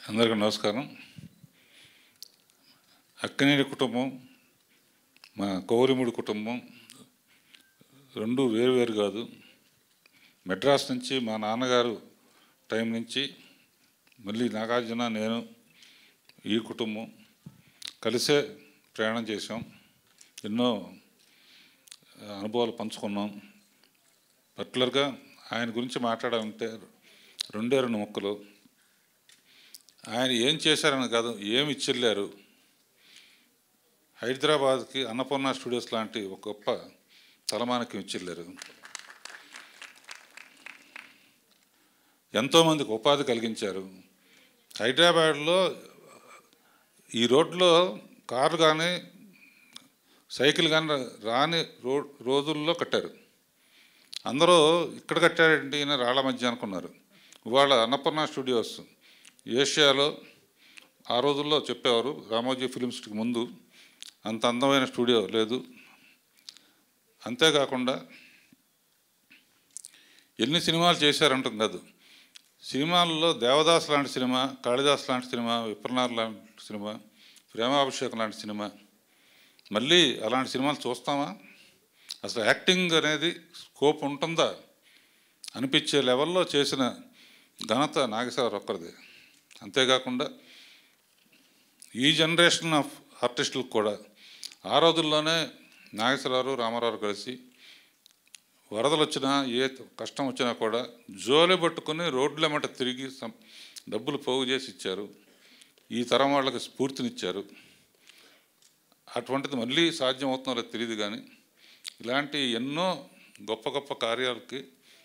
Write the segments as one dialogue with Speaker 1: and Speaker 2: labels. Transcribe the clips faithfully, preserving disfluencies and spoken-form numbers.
Speaker 1: అందరికీ నమస్కారం. అక్కినేని కుటుంబం, మా కౌరిముడి కుటుంబం రెండు వేరు వేరు కాదు. మెడ్రాస్ నుంచి మా నాన్నగారు టైం నుంచి మళ్ళీ నాగార్జున, నేను, ఈ కుటుంబం కలిసే ప్రయాణం చేసాం. ఎన్నో అనుభవాలు పంచుకున్నాం. పర్టికులర్గా ఆయన గురించి మాట్లాడాలంటే రెండే రెండు ముక్కలు. ఆయన ఏం చేశారని కాదు, ఏమి ఇచ్చెళ్ళారు. హైదరాబాద్కి అన్నపూర్ణ స్టూడియోస్ లాంటి ఒక గొప్ప తలమానికం ఇచ్చెళ్ళారు. ఎంతోమందికి ఉపాధి కలిగించారు. హైదరాబాద్లో ఈ రోడ్లో కారు కానీ సైకిల్ కానీ రాని రో రోజుల్లో కట్టారు. అందరూ ఇక్కడ కట్టారండి ఈయన రాళ్ల మధ్య అనుకున్నారు. ఇవాళ అన్నపూర్ణ స్టూడియోస్ ఏషియాలో ఆ రోజుల్లో చెప్పేవారు, రామోజీ ఫిలిం సిటీకి ముందు అంత అందమైన స్టూడియో లేదు. అంతేకాకుండా ఎన్ని సినిమాలు చేశారంటాం కాదు, సినిమాల్లో దేవదాస్ లాంటి సినిమా, కాళిదాస్ లాంటి సినిమా, విప్రనాథ్ లాంటి సినిమా, ప్రేమాభిషేకం లాంటి సినిమా, మళ్ళీ అలాంటి సినిమాలు చూస్తామా? అసలు యాక్టింగ్ అనేది స్కోప్ ఉంటుందా అనిపించే లెవెల్లో చేసిన ఘనత నాగేశ్వరరావు ఒక్కరిదే. అంతేకాకుండా ఈ జనరేషన్ ఆఫ్ ఆర్టిస్టులకు కూడా ఆ రోజుల్లోనే నాగేశ్వరరావు, రామారావు కలిసి వరదలు వచ్చినా ఏ కష్టం వచ్చినా కూడా జోలి పట్టుకుని రోడ్లెమ్మట తిరిగి డబ్బులు పోగు చేసి ఇచ్చారు. ఈ తరం వాళ్ళకి స్ఫూర్తినిచ్చారు. అటువంటిది మళ్ళీ సాధ్యం అవుతుందో తెలియదు, కానీ ఇలాంటి ఎన్నో గొప్ప గొప్ప కార్యాలకి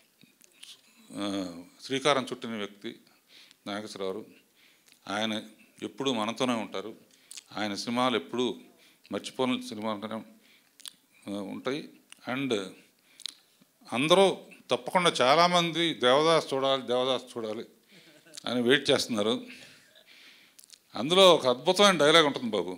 Speaker 1: శ్రీకారం చుట్టిన వ్యక్తి నాగేశ్వరరావు. ఆయన ఎప్పుడూ మనతోనే ఉంటారు. ఆయన సినిమాలు ఎప్పుడూ మర్చిపోని సినిమాలుగానే ఉంటాయి. అండ్ అందరూ తప్పకుండా చాలామంది దేవదాస్ చూడాలి, దేవదాస్ చూడాలి అని వెయిట్ చేస్తున్నారు. అందులో ఒక అద్భుతమైన డైలాగ్ ఉంటుంది బాబు.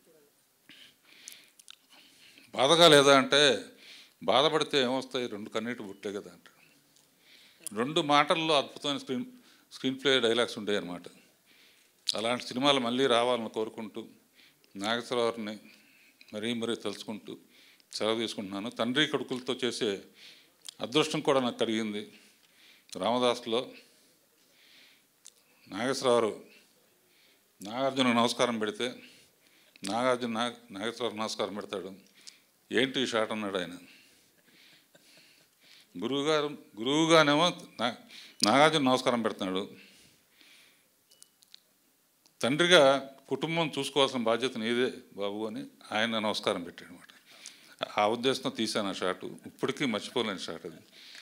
Speaker 1: బాధగా లేదా అంటే, బాధపడితే ఏమొస్తాయి, రెండు కన్నీటి బుట్టే కదా అంటే. రెండు మాటల్లో అద్భుతమైన స్క్రీన్ స్క్రీన్ ప్లే డైలాగ్స్ ఉంటాయి అన్నమాట. అలాంటి సినిమాలు మళ్ళీ రావాలని కోరుకుంటూ నాగేశ్వరరావుని మరీ మరీ తలుచుకుంటూ సెలవు తీసుకుంటున్నాను. తండ్రి కొడుకులతో చేసే అదృష్టం కూడా నాకు కలిగింది. రామదాస్లో నాగేశ్వరరావు నాగార్జున నమస్కారం పెడితే నాగార్జున నాగ నాగేశ్వరరావు నమస్కారం పెడతాడు. ఏంటి ఈ షాట్ అన్నాడు ఆయన. గురువుగారు గురువుగానేమో నా నాగార్జున నమస్కారం పెడుతున్నాడు. తండ్రిగా కుటుంబం చూసుకోవాల్సిన బాధ్యత నీదే బాబు అని ఆయన నమస్కారం పెట్టాడు అనమాట. ఆ ఉద్దేశంతో తీశాను ఆ షాటు. ఇప్పటికీ మర్చిపోలేని షాట్ అది.